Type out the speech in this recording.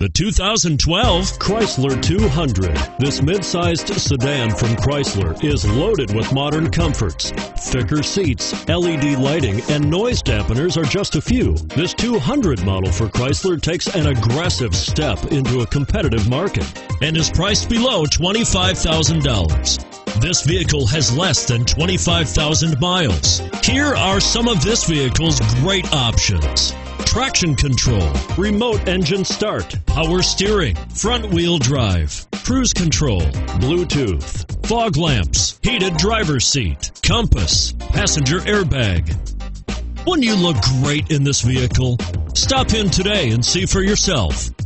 The 2012 Chrysler 200. This mid-sized sedan from Chrysler is loaded with modern comforts. Thicker seats, LED lighting, and noise dampeners are just a few. This 200 model for Chrysler takes an aggressive step into a competitive market and is priced below $25,000. This vehicle has less than 25,000 miles. Here are some of this vehicle's great options: traction control, remote engine start, power steering, front wheel drive, cruise control, Bluetooth, fog lamps, heated driver's seat, compass, passenger airbag. Wouldn't you look great in this vehicle? Stop in today and see for yourself.